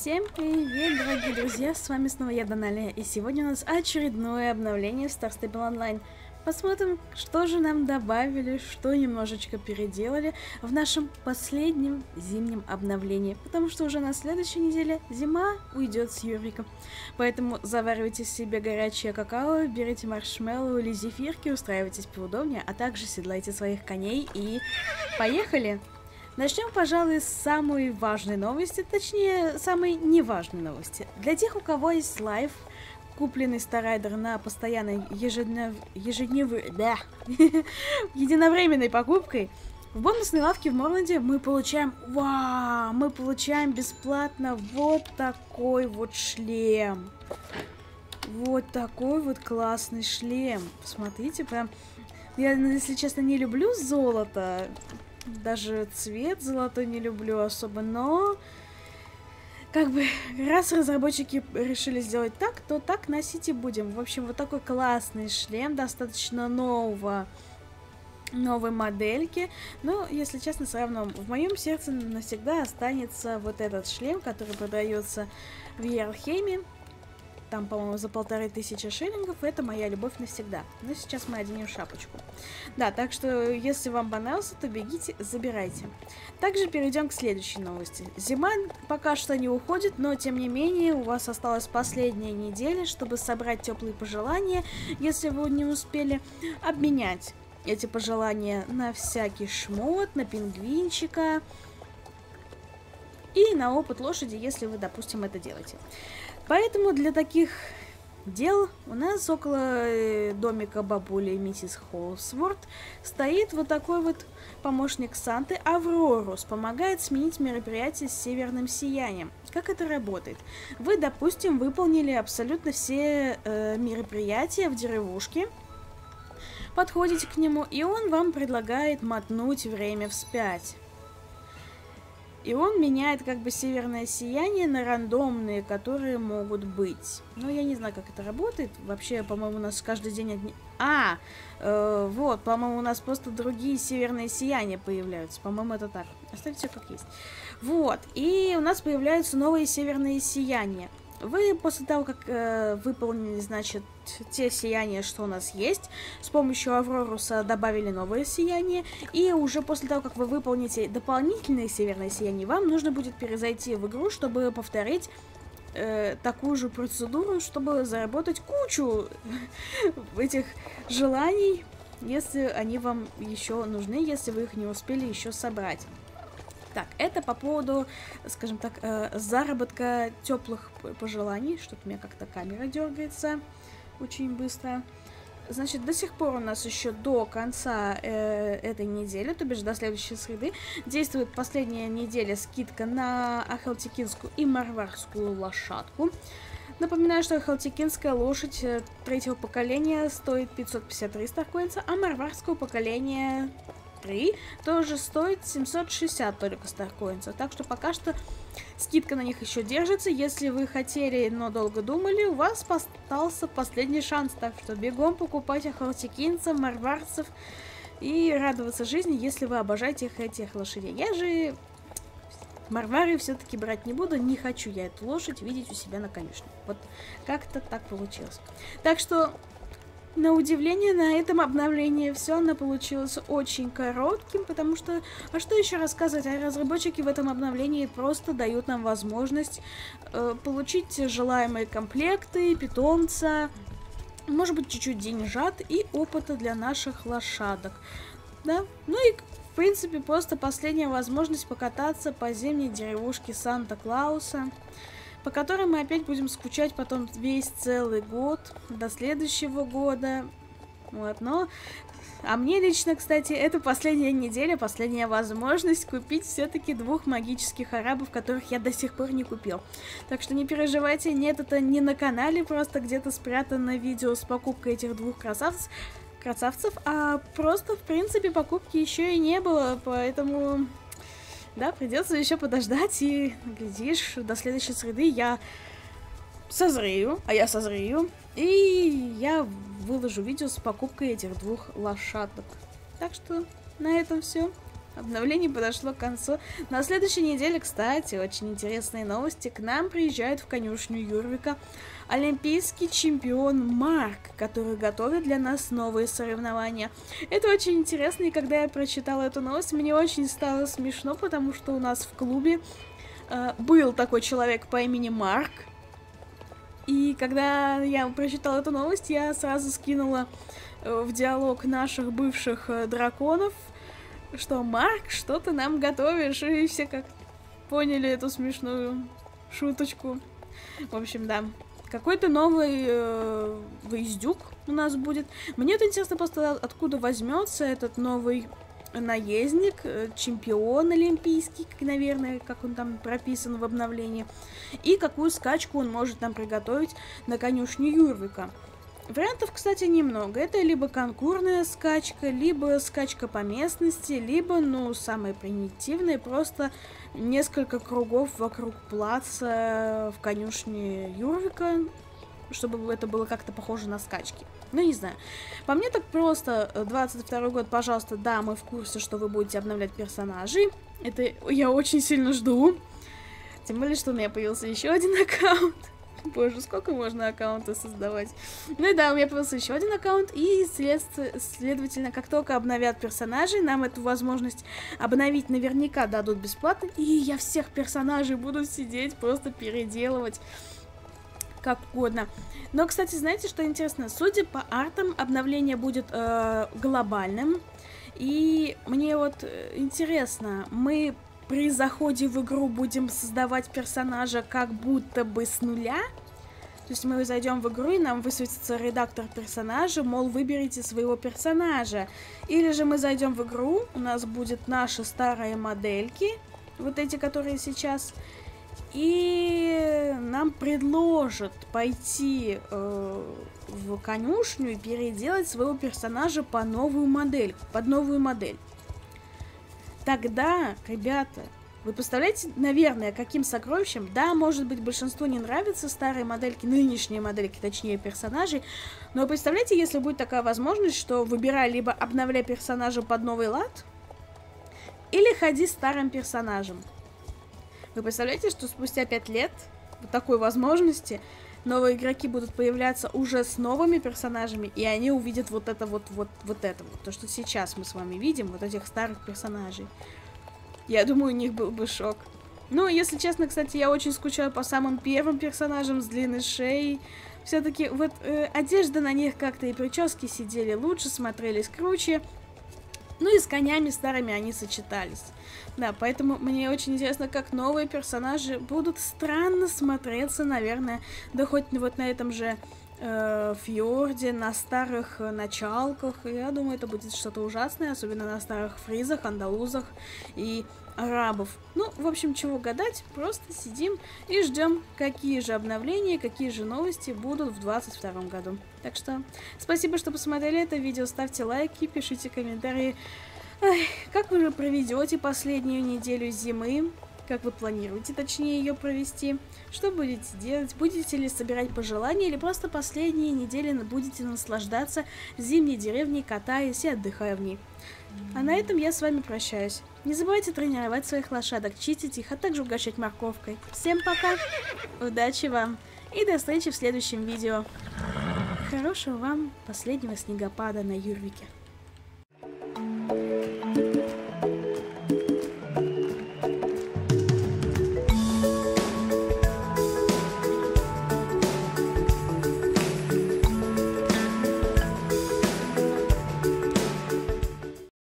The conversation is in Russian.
Всем привет, дорогие друзья, с вами снова я, Даналия, и сегодня у нас очередное обновление в Star Stable Online. Посмотрим, что же нам добавили, что немножечко переделали в нашем последнем зимнем обновлении, потому что уже на следующей неделе зима уйдет с Юриком. Поэтому заваривайте себе горячее какао, берите маршмеллоу или зефирки, устраивайтесь поудобнее, а также седлайте своих коней и поехали! Начнем, пожалуй, с самой важной новости, точнее, самой неважной новости. Для тех, у кого есть лайф, купленный Старайдер на постоянной единовременной покупкой, в бонусной лавке в Морланде мы получаем, мы получаем бесплатно вот такой вот шлем. Вот такой вот классный шлем. Посмотрите, прям, я, если честно, не люблю золото. Даже цвет золотой не люблю особо, но как бы раз разработчики решили сделать так, то так носить и будем. В общем, вот такой классный шлем, достаточно новой модельки. Но, если честно, все равно в моем сердце навсегда останется вот этот шлем, который продается в Йерлхейме. Там, по-моему, за 1500 шиллингов. Это моя любовь навсегда. Но сейчас мы оденем шапочку. Да, так что, если вам понравился, то бегите, забирайте. Также перейдем к следующей новости. Зима пока что не уходит, но, тем не менее, у вас осталась последняя неделя, чтобы собрать теплые пожелания, если вы не успели обменять эти пожелания на всякий шмот, на пингвинчика и на опыт лошади, если вы, допустим, это делаете. Поэтому для таких дел у нас около домика бабули миссис Холсворт стоит вот такой вот помощник Санты Аврорус. Помогает сменить мероприятие с северным сиянием. Как это работает? Вы, допустим, выполнили абсолютно все мероприятия в деревушке, подходите к нему, и он вам предлагает мотнуть время вспять. И он меняет как бы северное сияние на рандомные, которые могут быть. Но я не знаю, как это работает. Вообще, по-моему, у нас каждый день одни... вот, по-моему, у нас просто другие северные сияния появляются. По-моему, это так. Оставьте все как есть. Вот, и у нас появляются новые северные сияния. Вы после того, как выполнили, значит, те сияния, что у нас есть, с помощью Авроруса добавили новое сияние, и уже после того, как вы выполните дополнительные северные сияния, вам нужно будет перезайти в игру, чтобы повторить такую же процедуру, чтобы заработать кучу этих желаний, если они вам еще нужны, если вы их не успели еще собрать. Так, это по поводу, скажем так, заработка теплых пожеланий. Что-то у меня как-то камера дергается очень быстро. Значит, до сих пор у нас еще до конца этой недели, то бишь до следующей среды, действует последняя неделя скидка на ахалтикинскую и марварскую лошадку. Напоминаю, что ахалтикинская лошадь третьего поколения стоит 553 старкоинса, а марварского поколения 3 тоже стоит 760 только старкоинсов. Так что пока что скидка на них еще держится. Если вы хотели, но долго думали, у вас остался последний шанс. Так что бегом покупать ахалтикинцев, марварцев и радоваться жизни, если вы обожаете этих лошадей. Я же марвары все-таки брать не буду. Не хочу я эту лошадь видеть у себя на конюшне. Вот как-то так получилось. Так что... На удивление, на этом обновлении все оно получилось очень коротким, потому что, а что еще рассказывать, а разработчики в этом обновлении просто дают нам возможность получить желаемые комплекты, питомца, может быть, чуть-чуть деньжат и опыта для наших лошадок, да, ну и, в принципе, просто последняя возможность покататься по зимней деревушке Санта-Клауса, по которой мы опять будем скучать потом весь целый год, до следующего года. Вот, но... А мне лично, кстати, это последняя неделя, последняя возможность купить все-таки 2 магических арабов, которых я до сих пор не купил. Так что не переживайте, нет, это не на канале, просто где-то спрятано видео с покупкой этих 2 красавцев, а просто, в принципе, покупки еще и не было, поэтому... Да, придется еще подождать, и, глядишь, до следующей среды я созрею, и я выложу видео с покупкой этих 2 лошадок. Так что на этом все. обновление подошло к концу. На следующей неделе, кстати, очень интересные новости. К нам приезжает в конюшню Юрвика олимпийский чемпион Марк, который готовит для нас новые соревнования. Это очень интересно, и когда я прочитала эту новость, мне очень стало смешно, потому что у нас в клубе был такой человек по имени Марк. И когда я прочитала эту новость, я сразу скинула в диалог наших бывших драконов, что Марк, что ты нам готовишь? И все как поняли эту смешную шуточку. В общем, да. Какой-то новый выездюк у нас будет. Мне вот интересно просто, откуда возьмется этот новый наездник, чемпион олимпийский, наверное, как он там прописан в обновлении. И какую скачку он может нам приготовить на конюшне Юрвика. Вариантов, кстати, немного. Это либо конкурная скачка, либо скачка по местности, либо, ну, самое примитивное, просто несколько кругов вокруг плаца в конюшне Юрвика, чтобы это было как-то похоже на скачки. Ну, не знаю. По мне так просто. 22 год, пожалуйста, да, мы в курсе, что вы будете обновлять персонажей. Это я очень сильно жду. Тем более, что у меня появился еще один аккаунт. Боже, сколько можно аккаунты создавать. Ну и да, у меня появился еще один аккаунт, и, следовательно, как только обновят персонажей, нам эту возможность обновить наверняка дадут бесплатно, и я всех персонажей буду сидеть, просто переделывать как угодно. Но, кстати, знаете, что интересно? Судя по артам, обновление будет глобальным, и мне вот интересно, мы при заходе в игру будем создавать персонажа как будто бы с нуля. То есть мы зайдем в игру, и нам высветится редактор персонажа, мол, выберите своего персонажа. Или же мы зайдем в игру, у нас будут наши старые модельки, вот эти, которые сейчас, и нам предложат пойти в конюшню и переделать своего персонажа под новую модель. Тогда, ребята, вы представляете, наверное, каким сокровищем? Да, может быть, большинству не нравятся старые модельки, нынешние модельки, точнее, персонажей. Но представляете, если будет такая возможность, что выбирай либо обновляй персонажа под новый лад, или ходи старым персонажем. Вы представляете, что спустя 5 лет вот такой возможности новые игроки будут появляться уже с новыми персонажами, и они увидят вот это вот, то, что сейчас мы с вами видим, вот этих старых персонажей. Я думаю, у них был бы шок. Ну, если честно, кстати, я очень скучаю по самым первым персонажам с длинной шеей. Все-таки вот одежда на них как-то и прически сидели лучше, смотрелись круче. Ну и с конями старыми они сочетались. Да, поэтому мне очень интересно, как новые персонажи будут странно смотреться, наверное, да хоть вот на этом же фьорде, на старых началках. Я думаю, это будет что-то ужасное, особенно на старых фризах, андалузах и арабов. Ну, в общем, чего гадать, просто сидим и ждем, какие же обновления, какие же новости будут в 2022 году. Так что, спасибо, что посмотрели это видео, ставьте лайки, пишите комментарии. Ой, как вы же проведете последнюю неделю зимы? Как вы планируете, точнее, ее провести? Что будете делать? Будете ли собирать пожелания, или просто последние недели будете наслаждаться зимней деревней, катаясь и отдыхая в ней? А на этом я с вами прощаюсь. Не забывайте тренировать своих лошадок, чистить их, а также угощать морковкой. Всем пока! Удачи вам! И до встречи в следующем видео. Хорошего вам последнего снегопада на Юрвике.